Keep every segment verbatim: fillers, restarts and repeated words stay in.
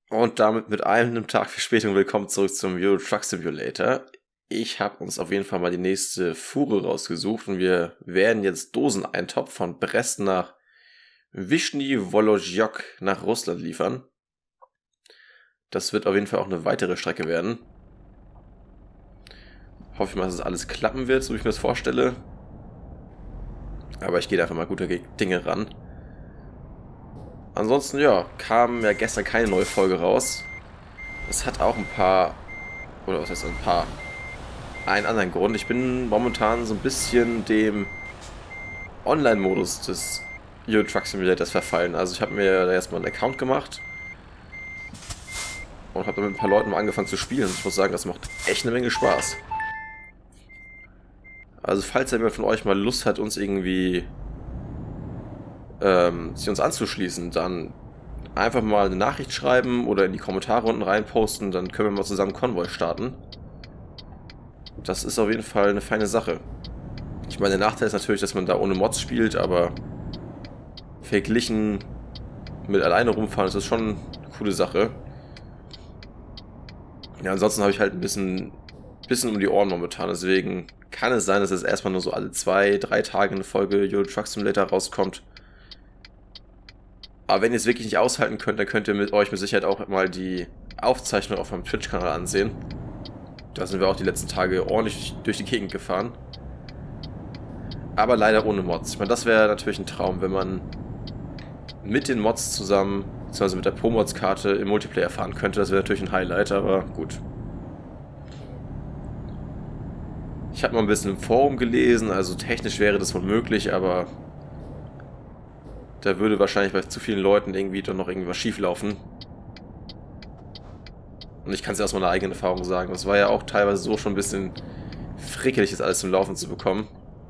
Und damit mit einem Tag Verspätung willkommen zurück zum Euro Truck Simulator. Ich habe uns auf jeden Fall mal die nächste Fuhre rausgesucht und wir werden jetzt Doseneintopf von Brest nach Vyshny Volozhok nach Russland liefern. Das wird auf jeden Fall auch eine weitere Strecke werden. Hoffe ich mal, dass es alles klappen wird, so wie ich mir das vorstelle. Aber ich gehe einfach mal guter Dinge ran. Ansonsten, ja, kam ja gestern keine neue Folge raus. Es hat auch ein paar, oder was heißt ein paar, einen anderen Grund. Ich bin momentan so ein bisschen dem Online-Modus des Euro Truck Simulators verfallen. Also ich habe mir da erstmal einen Account gemacht und habe mit ein paar Leuten mal angefangen zu spielen. Und ich muss sagen, das macht echt eine Menge Spaß. Also falls jemand von euch mal Lust hat, uns irgendwie ähm, sich uns anzuschließen, dann einfach mal eine Nachricht schreiben oder in die Kommentare unten rein posten, dann können wir mal zusammen Konvoi starten. Das ist auf jeden Fall eine feine Sache. Ich meine, der Nachteil ist natürlich, dass man da ohne Mods spielt, aber verglichen mit alleine rumfahren ist das schon eine coole Sache. Ja, ansonsten habe ich halt ein bisschen, bisschen um die Ohren momentan, deswegen kann es sein, dass es erstmal nur so alle zwei, drei Tage eine Folge Euro Truck Simulator rauskommt. Aber wenn ihr es wirklich nicht aushalten könnt, dann könnt ihr mit euch mit Sicherheit auch mal die Aufzeichnung auf meinem Twitch-Kanal ansehen. Da sind wir auch die letzten Tage ordentlich durch die Gegend gefahren. Aber leider ohne Mods. Ich meine, das wäre natürlich ein Traum, wenn man mit den Mods zusammen, beziehungsweise mit der Pro-Mods-Karte im Multiplayer fahren könnte. Das wäre natürlich ein Highlight, aber gut. Ich habe mal ein bisschen im Forum gelesen, also technisch wäre das wohl möglich, aber da würde wahrscheinlich bei zu vielen Leuten irgendwie doch noch irgendwas schief laufen. Und ich kann es ja aus meiner eigenen Erfahrung sagen. Das war ja auch teilweise so schon ein bisschen frickelig, das alles zum Laufen zu bekommen.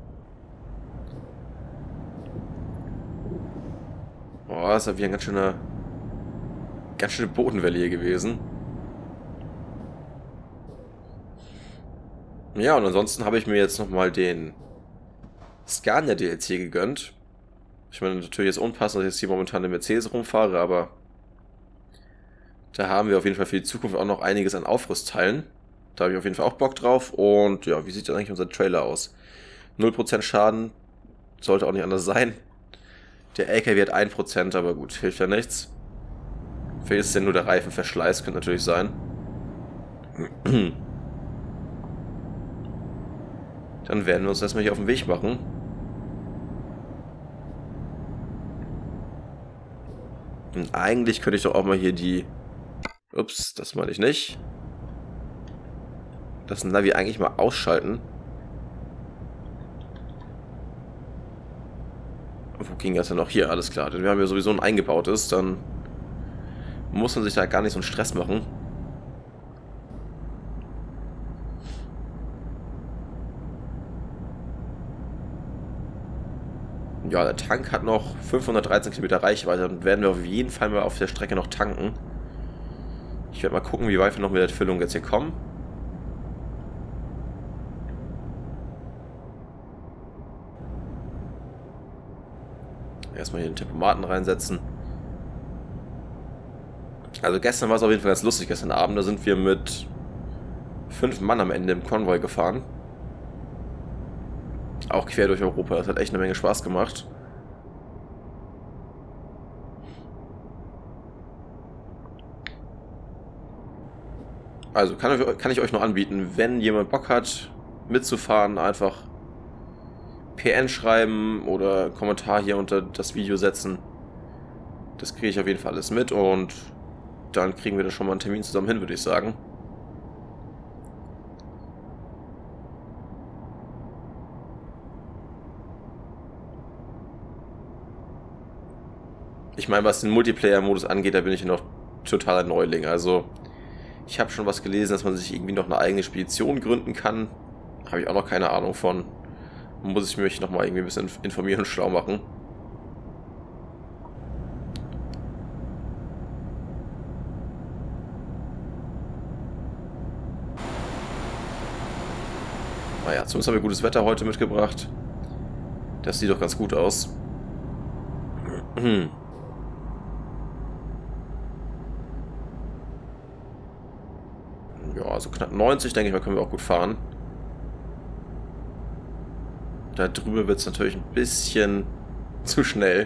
Boah, das ist ja wie ein ganz schöner, ganz schöne Bodenwelle hier gewesen. Ja, und ansonsten habe ich mir jetzt nochmal den Scania D L C gegönnt. Ich meine, natürlich ist unpassend, dass ich jetzt hier momentan den Mercedes rumfahre, aber da haben wir auf jeden Fall für die Zukunft auch noch einiges an Aufrüstteilen. Da habe ich auf jeden Fall auch Bock drauf. Und ja, wie sieht denn eigentlich unser Trailer aus? null Prozent Schaden, sollte auch nicht anders sein. Der L K W hat ein Prozent, aber gut, hilft ja nichts. Vielleicht ist es ja nur der Reifenverschleiß, könnte natürlich sein. Dann werden wir uns erstmal hier auf den Weg machen. Und eigentlich könnte ich doch auch mal hier die... Ups, das meine ich nicht. Das Navi eigentlich mal ausschalten. Wo ging das denn noch? Hier, alles klar. Denn wir haben ja sowieso ein eingebautes, dann muss man sich da gar nicht so einen Stress machen. Ja, der Tank hat noch fünfhundertdreizehn Kilometer Reichweite, dann werden wir auf jeden Fall mal auf der Strecke noch tanken. Ich werde mal gucken, wie weit wir noch mit der Füllung jetzt hier kommen. Erstmal hier den Tempomaten reinsetzen. Also gestern war es auf jeden Fall ganz lustig, gestern Abend. Da sind wir mit fünf Mann am Ende im Konvoi gefahren. Auch quer durch Europa. Das hat echt eine Menge Spaß gemacht. Also kann, kann ich euch nur anbieten, wenn jemand Bock hat, mitzufahren, einfach P N schreiben oder Kommentar hier unter das Video setzen. Das kriege ich auf jeden Fall alles mit und dann kriegen wir da schon mal einen Termin zusammen hin, würde ich sagen. Ich meine, was den Multiplayer-Modus angeht, da bin ich noch totaler Neuling. Also, ich habe schon was gelesen, dass man sich irgendwie noch eine eigene Spedition gründen kann. Habe ich auch noch keine Ahnung von. Muss ich mich noch mal irgendwie ein bisschen informieren und schlau machen. Naja, zumindest haben wir gutes Wetter heute mitgebracht. Das sieht doch ganz gut aus. Ja, also knapp neunzig, denke ich mal, können wir auch gut fahren. Da drüber wird es natürlich ein bisschen zu schnell.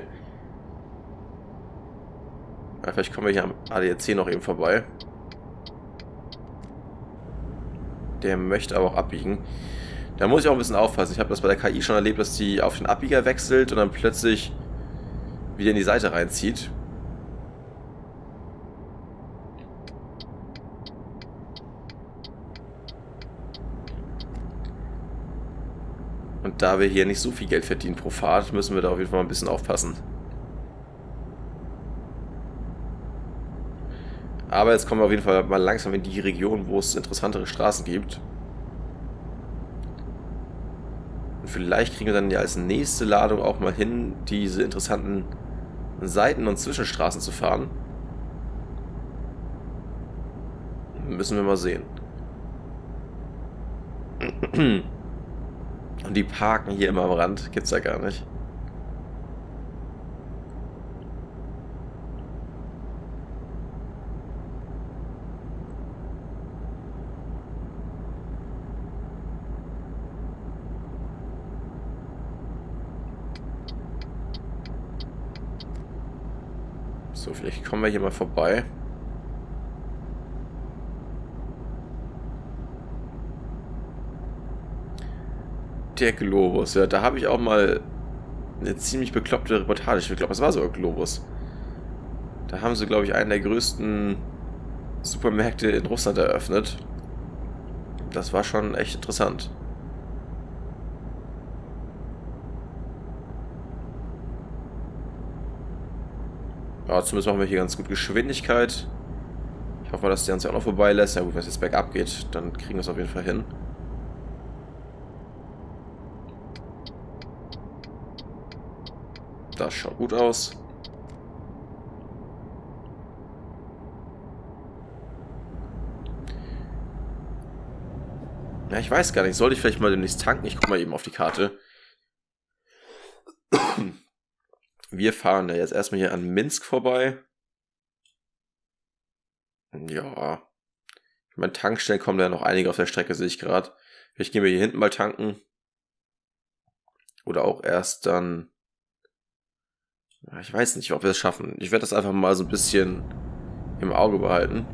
Ja, vielleicht kommen wir hier am A D A C noch eben vorbei. Der möchte aber auch abbiegen. Da muss ich auch ein bisschen aufpassen. Ich habe das bei der K I schon erlebt, dass die auf den Abbieger wechselt und dann plötzlich wieder in die Seite reinzieht. Und da wir hier nicht so viel Geld verdienen pro Fahrt, müssen wir da auf jeden Fall mal ein bisschen aufpassen. Aber jetzt kommen wir auf jeden Fall mal langsam in die Region, wo es interessantere Straßen gibt. Und vielleicht kriegen wir dann ja als nächste Ladung auch mal hin, diese interessanten Seiten- und Zwischenstraßen zu fahren. Müssen wir mal sehen. Und die parken hier immer am Rand. Gibt's ja gar nicht. So, vielleicht kommen wir hier mal vorbei. Der Globus, ja, da habe ich auch mal eine ziemlich bekloppte Reportage. Ich glaube, es war sogar Globus. Da haben sie, glaube ich, einen der größten Supermärkte in Russland eröffnet. Das war schon echt interessant. Ja, zumindest machen wir hier ganz gut Geschwindigkeit. Ich hoffe mal, dass der uns ja auch noch vorbeilässt. Ja gut, wenn es jetzt bergab geht, dann kriegen wir es auf jeden Fall hin. Das schaut gut aus. Ja, ich weiß gar nicht. Sollte ich vielleicht mal demnächst tanken? Ich gucke mal eben auf die Karte. Wir fahren ja jetzt erstmal hier an Minsk vorbei. Ja. Ich meine, Tankstellen kommen ja noch einige auf der Strecke, sehe ich gerade. Vielleicht gehen wir hier hinten mal tanken. Oder auch erst dann... Ja, ich weiß nicht, ob wir es schaffen. Ich werde das einfach mal so ein bisschen im Auge behalten.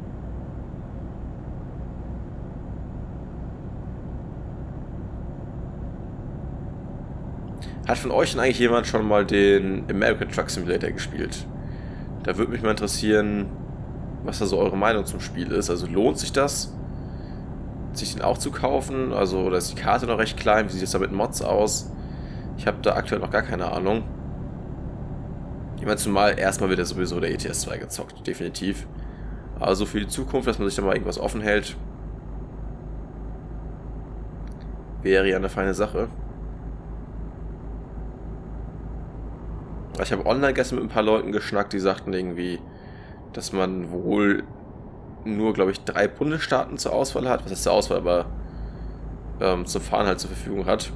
Hat von euch denn eigentlich jemand schon mal den American Truck Simulator gespielt? Da würde mich mal interessieren, was da so eure Meinung zum Spiel ist. Also lohnt sich das, sich den auch zu kaufen? Also, oder ist die Karte noch recht klein? Wie sieht es da mit Mods aus? Ich habe da aktuell noch gar keine Ahnung. Ich meine, zumal erstmal wird ja sowieso der E T S zwei gezockt, definitiv. Also für die Zukunft, dass man sich da mal irgendwas offen hält, wäre ja eine feine Sache. Ich habe online gestern mit ein paar Leuten geschnackt, die sagten irgendwie, dass man wohl nur, glaube ich, drei Bundesstaaten zur Auswahl hat. Was heißt zur Auswahl, aber ähm, zum Fahren halt zur Verfügung hat.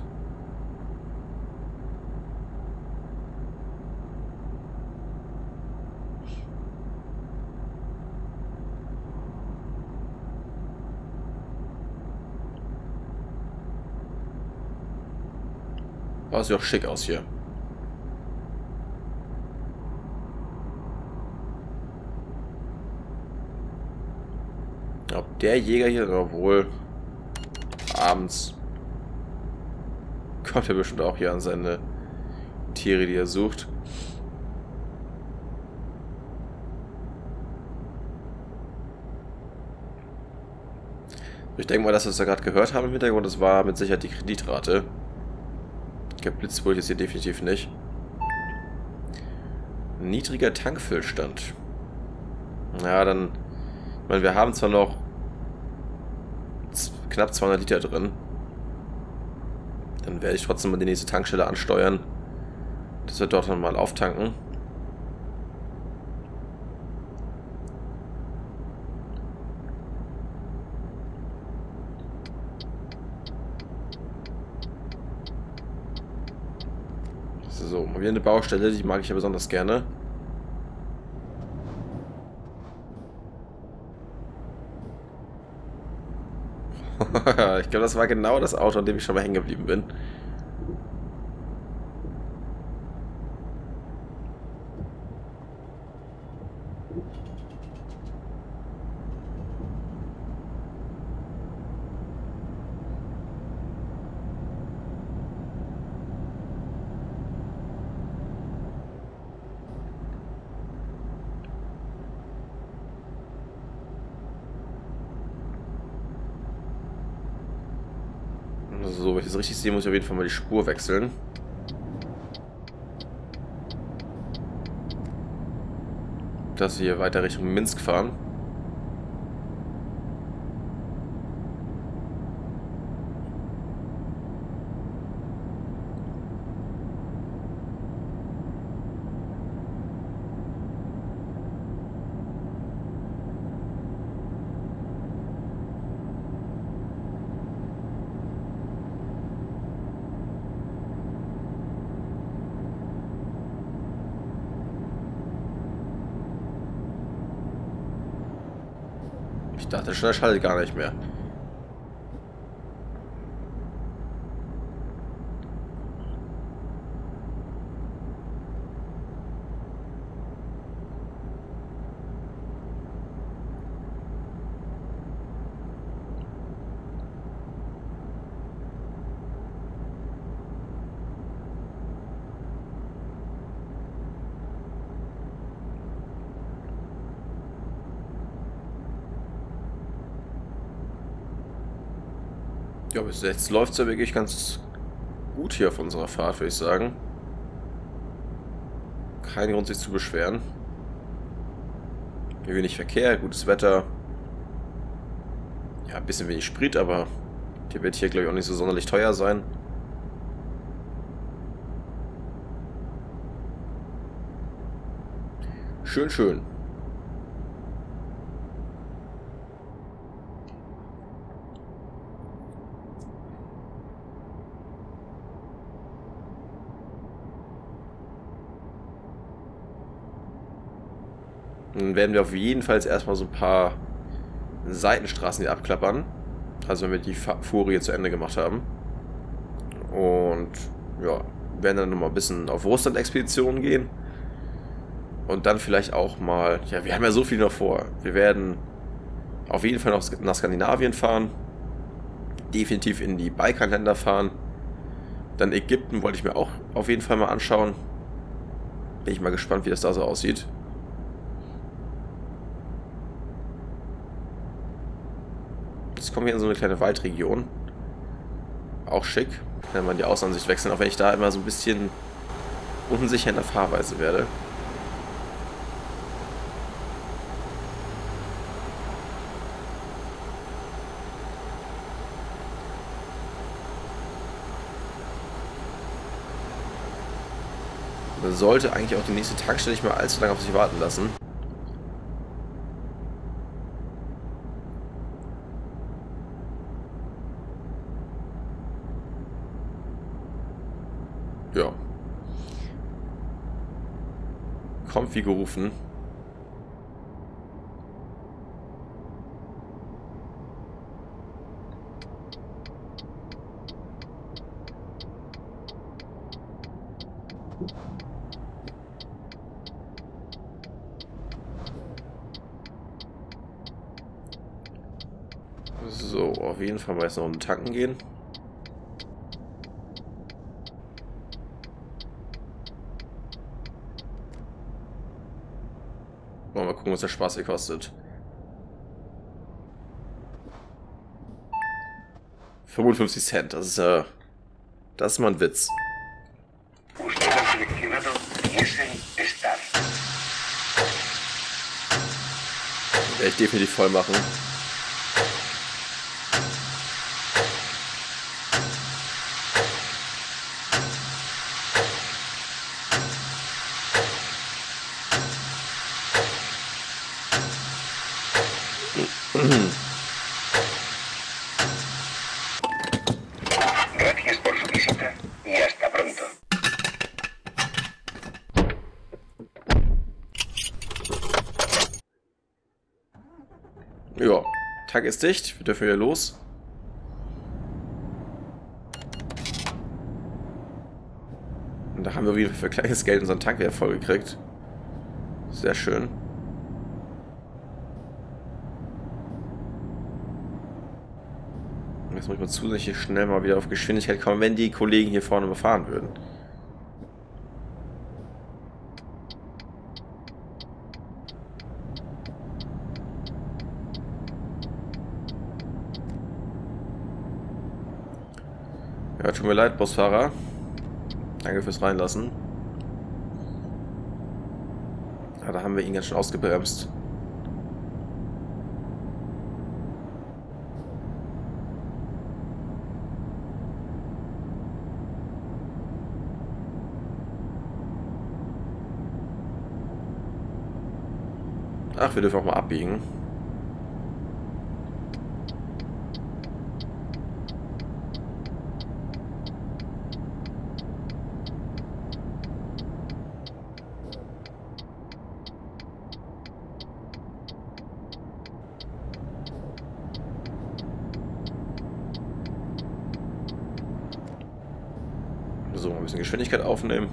Aber sieht auch schick aus hier. Ob der Jäger hier, obwohl abends kommt er bestimmt auch hier an seine Tiere, die er sucht. Ich denke mal, dass wir es da gerade gehört haben im Hintergrund, das war mit Sicherheit die Kreditrate. Geblitzt wurde jetzt hier definitiv nicht. Niedriger Tankfüllstand. Ja, dann... Ich meine, wir haben zwar noch knapp zweihundert Liter drin. Dann werde ich trotzdem mal die nächste Tankstelle ansteuern, dass wir dort nochmal auftanken. So, mal wieder eine Baustelle, die mag ich ja besonders gerne. Ich glaube, das war genau das Auto, an dem ich schon mal hängen geblieben bin. So, wenn ich das richtig sehe, muss ich auf jeden Fall mal die Spur wechseln. Dass wir weiter Richtung Minsk fahren. Ich dachte schon, er schaltet gar nicht mehr. Ja, bis jetzt läuft es ja wirklich ganz gut hier auf unserer Fahrt, würde ich sagen. Kein Grund, sich zu beschweren. Wenig Verkehr, gutes Wetter. Ja, ein bisschen wenig Sprit, aber der wird hier, glaube ich, auch nicht so sonderlich teuer sein. Schön, schön. Dann werden wir auf jeden Fall jetzt erstmal so ein paar Seitenstraßen hier abklappern. Also wenn wir die Furie zu Ende gemacht haben. Und ja, werden dann nochmal ein bisschen auf Russland-Expeditionen gehen. Und dann vielleicht auch mal, ja, wir haben ja so viel noch vor. Wir werden auf jeden Fall noch nach Skandinavien fahren. Definitiv in die Balkanländer fahren. Dann Ägypten wollte ich mir auch auf jeden Fall mal anschauen. Bin ich mal gespannt, wie das da so aussieht. Jetzt kommen wir in so eine kleine Waldregion. Auch schick. Wenn man die Außenansicht wechseln, auch wenn ich da immer so ein bisschen unsicher in der Fahrweise werde. Man sollte eigentlich auch die nächste Tankstelle nicht mehr allzu lange auf sich warten lassen. Ja. Kommt wie gerufen. So, auf jeden Fall mal jetzt noch um tanken gehen. Mal gucken, was der Spaß hier kostet. fünfundfünfzig Cent, das ist ja... Äh, das ist mal ein Witz. Werde ich definitiv voll machen. Gracias por su visita y hasta pronto. Ja, Tag ist dicht, wir dürfen wieder los. haben wir wieder für kleines Geld unseren Tank wieder voll gekriegt. Sehr schön. Jetzt muss ich mal zusätzlich schnell mal wieder auf Geschwindigkeit kommen, wenn die Kollegen hier vorne befahren würden. Ja, tut mir leid, Busfahrer. Danke fürs Reinlassen. Ja, da haben wir ihn ganz schön ausgebremst. Ach, wir dürfen auch mal abbiegen. So, ein bisschen Geschwindigkeit aufnehmen.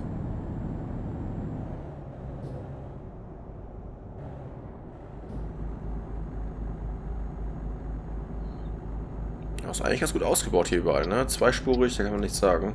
Das ist eigentlich ganz gut ausgebaut hier überall, ne? Zweispurig, da kann man nichts sagen.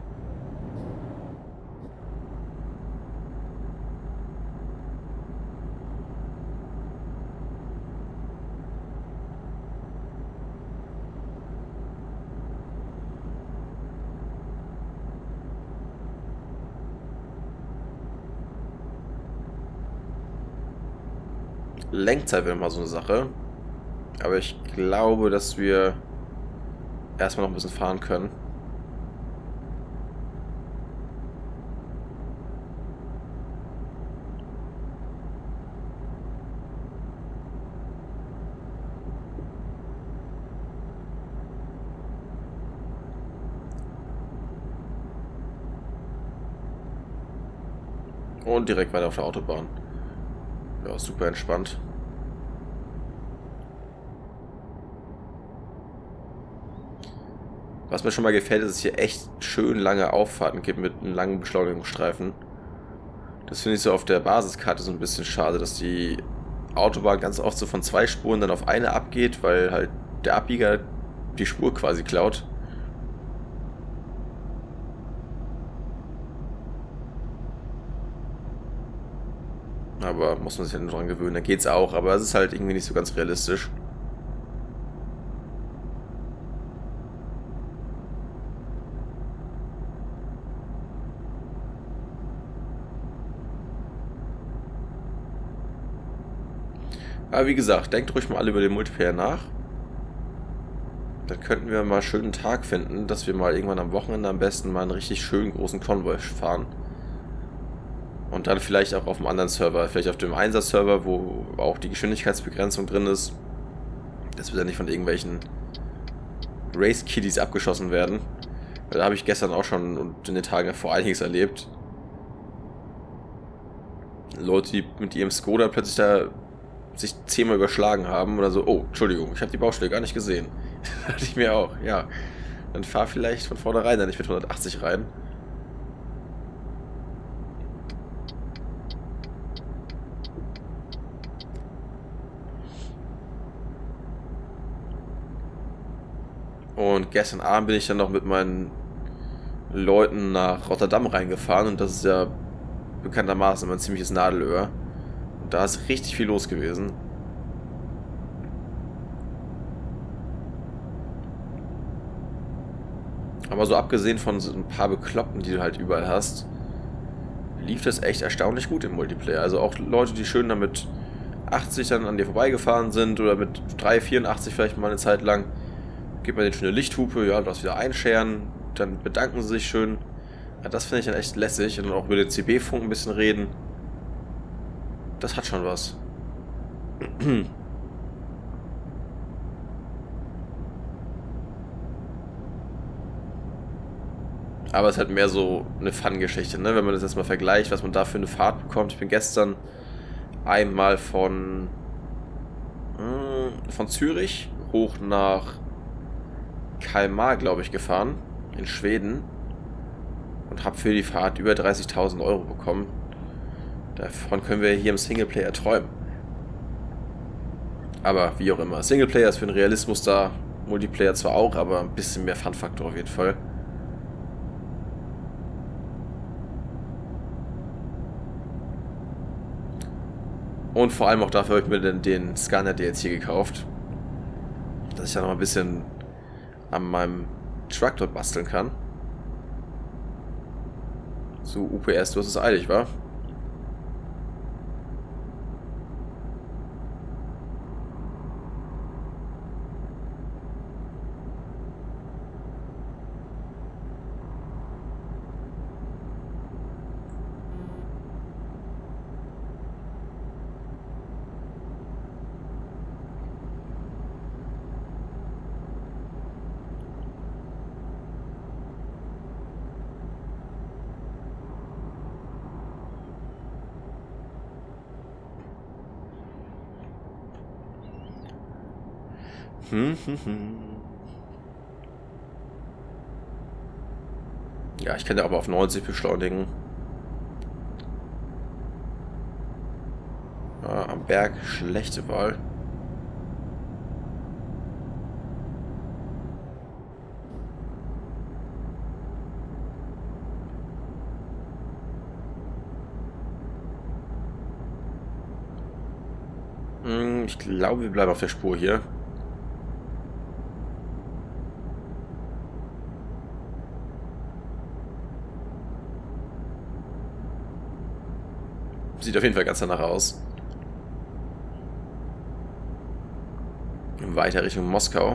Lenkzeit wäre mal so eine Sache. Aber ich glaube, dass wir erstmal noch ein bisschen fahren können. Und direkt weiter auf der Autobahn. Ja, super entspannt. Was mir schon mal gefällt, ist, dass es hier echt schön lange Auffahrten gibt mit einem langen Beschleunigungsstreifen. Das finde ich so auf der Basiskarte so ein bisschen schade, dass die Autobahn ganz oft so von zwei Spuren dann auf eine abgeht, weil halt der Abbieger die Spur quasi klaut. Aber muss man sich ja nur dran gewöhnen, da geht's auch, aber es ist halt irgendwie nicht so ganz realistisch. Aber wie gesagt, denkt ruhig mal alle über den Multiplayer nach. Dann könnten wir mal einen schönen Tag finden, dass wir mal irgendwann am Wochenende am besten mal einen richtig schönen großen Konvoi fahren. Und dann vielleicht auch auf einem anderen Server, vielleicht auf dem Einser-Server, wo auch die Geschwindigkeitsbegrenzung drin ist. Dass wir dann nicht von irgendwelchen Race-Kiddies abgeschossen werden. Weil da habe ich gestern auch schon und in den Tagen davor einiges erlebt. Leute, die mit ihrem Skoda plötzlich da sich zehnmal überschlagen haben oder so. Oh, Entschuldigung, ich habe die Baustelle gar nicht gesehen. Da dachte ich mir auch, ja. Dann fahr vielleicht von vornherein da nicht mit hundertachtzig rein. Und gestern Abend bin ich dann noch mit meinen Leuten nach Rotterdam reingefahren und das ist ja bekanntermaßen immer ein ziemliches Nadelöhr. Und da ist richtig viel los gewesen. Aber so abgesehen von so ein paar Bekloppten, die du halt überall hast, lief das echt erstaunlich gut im Multiplayer. Also auch Leute, die schön damit achtzig dann an dir vorbeigefahren sind oder mit drei vierundachtzig vielleicht mal eine Zeit lang, gibt man denen schon eine Lichthupe, ja, das wieder einscheren, dann bedanken sie sich schön. Ja, das finde ich dann echt lässig und dann auch über den C B-Funk ein bisschen reden. Das hat schon was. Aber es ist halt mehr so eine Fun-Geschichte, ne? Wenn man das jetzt mal vergleicht, was man da für eine Fahrt bekommt. Ich bin gestern einmal von, von Zürich hoch nach Kalmar, glaube ich, gefahren, in Schweden. Und und habe für die Fahrt über dreißigtausend Euro bekommen. Davon können wir hier im Singleplayer träumen. Aber wie auch immer. Singleplayer ist für den Realismus da, Multiplayer zwar auch, aber ein bisschen mehr Fun-Faktor auf jeden Fall. Und vor allem auch dafür habe ich mir den, den Scania D L C gekauft. Dass ich da noch ein bisschen an meinem Truck dort basteln kann. So, U P S, du hast es eilig, wa? Hm, hm, hm. Ja, ich kann ja aber auf neunzig beschleunigen. Ja, am Berg schlechte Wahl. Hm, ich glaube, wir bleiben auf der Spur hier. Sieht auf jeden Fall ganz danach aus. Weiter Richtung Moskau.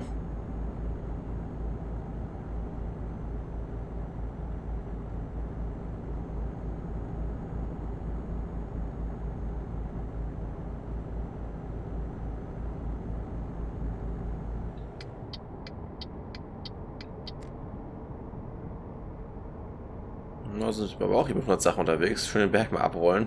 Da sind wir aber auch hier mit hundert Sachen unterwegs. Schön den Berg mal abrollen.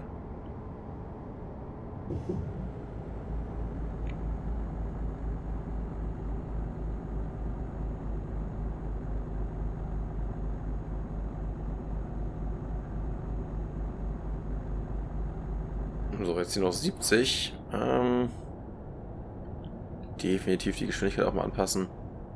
So, jetzt hier noch siebzig. Ähm, definitiv die Geschwindigkeit auch mal anpassen.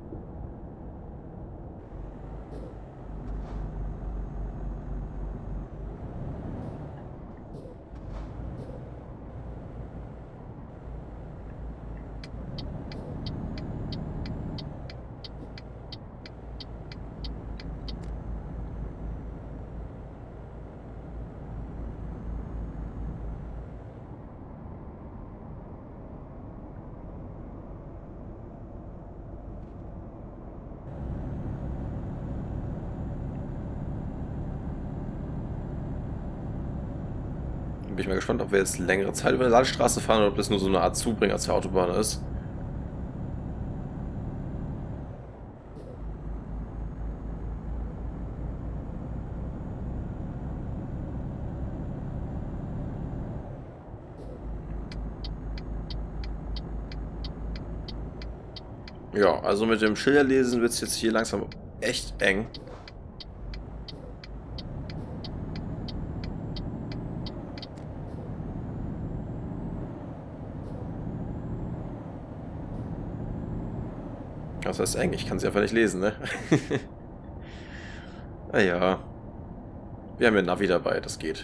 Bin ich mal gespannt, ob wir jetzt längere Zeit über eine Landstraße fahren oder ob das nur so eine Art Zubringer zur Autobahn ist. Ja, also mit dem Schilderlesen wird es jetzt hier langsam echt eng. Das heißt eng, ich kann sie einfach nicht lesen, ne? Naja. Wir haben ja Navi dabei, das geht.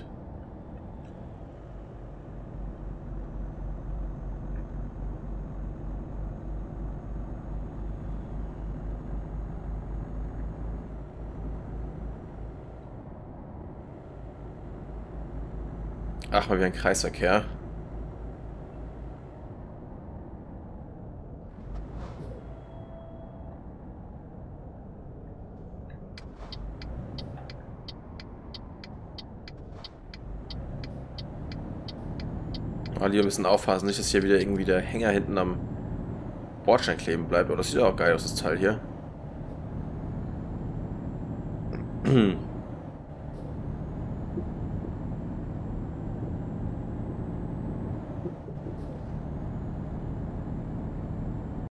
Ach, mal wieder ein Kreisverkehr. Aber hier müssen aufpassen, nicht, dass hier wieder irgendwie der Hänger hinten am Bordstein kleben bleibt. Aber das sieht auch geil aus, das Teil hier.